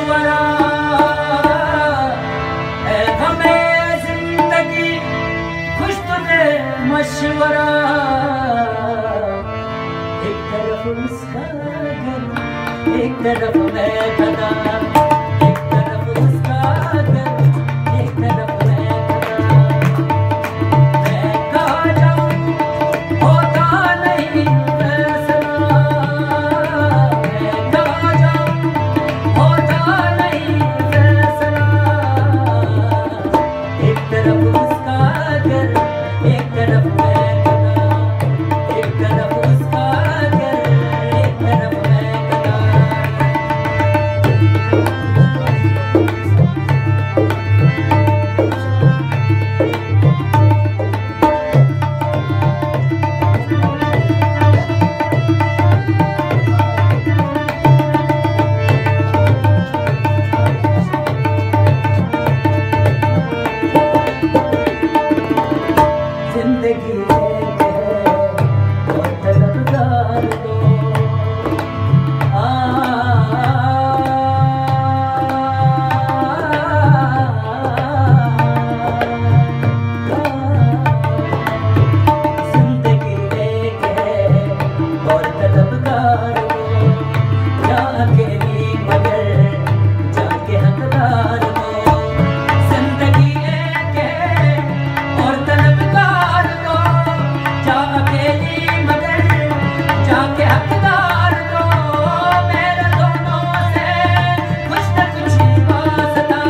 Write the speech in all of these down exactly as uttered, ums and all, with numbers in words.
मशवरा है हमें जिंदगी खुश तुझे मशवरा। एक तरफ उसका घर, एक तरफ मैं खता, एक तरफ उसका घर, एक तरफ मैं खता। मैं कहाँ जाऊँ होता नहीं फैसला, मैं कहाँ जाऊँ होता नहीं फैसला। एक तरफ उसका घर, एक तरफ मैं खता, एक तरफ उसका घर, एक तरफ मैं खता। जिंदगी एक है और तलबगार दो, आ, जिंदगी एक है और तलबगार दो, जा अकेली मगर जाके हकदार दो। जिंदगी एक है और तलबगार दो, जा अकेली मगर जाके हकदार दो। मेरे दोनों से कुछ न कुछ वास्ता,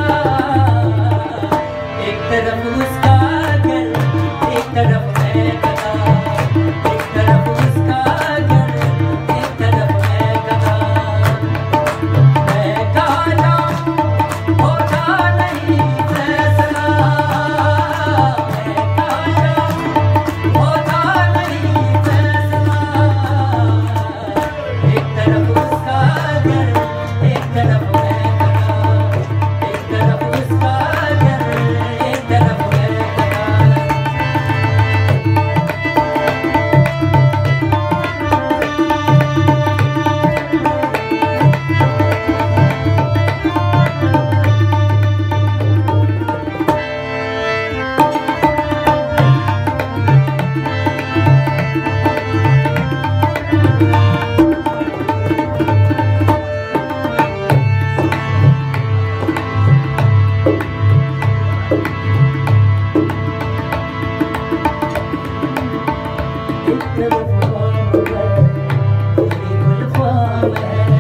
एक तरफ उसका घर, एक तरफ मैं खता, एक तरफ उसका घर, एक तरफ मैं खता। मैं कहाँ जाऊँ होता नहीं फैसला, मैं कहाँ जाऊँ होता नहीं फैसला। एक तरफ उसका घर, एक तरफ मैं खता, एक तरफ उसका घर, एक तरफ मैं खता। एक तरफ ख्वाब है, तेरी गुलफाम है,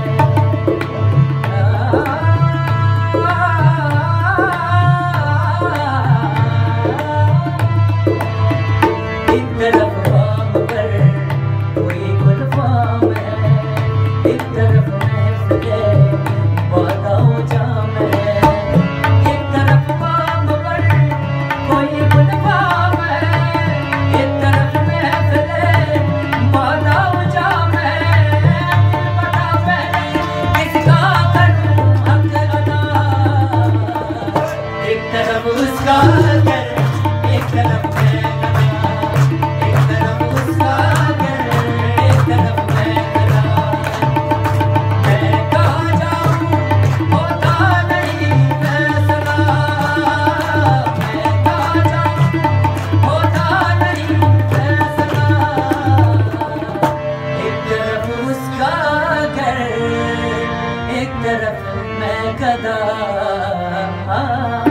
एक तरफ ख्वाब पर कोई गुलफाम है, एक तरफ महफिले वादाओं जाम है। एक तरफ ख्वाब पर कोई गुलफाम है, एक तरफ महफिले वादाओं जाम है। दिल बता पहले किसका करूं हक अदा, एक तरफ उसका घर, एक तरफ मैं खता, एक तरफ उसका घर, एक तरफ मैं खता। मैं कहाँ जाऊँ होता नहीं फैसला, मैं कहाँ जाऊँ होता नहीं फैसला। एक तरफ उसका घर, एक तरफ मैं गदा।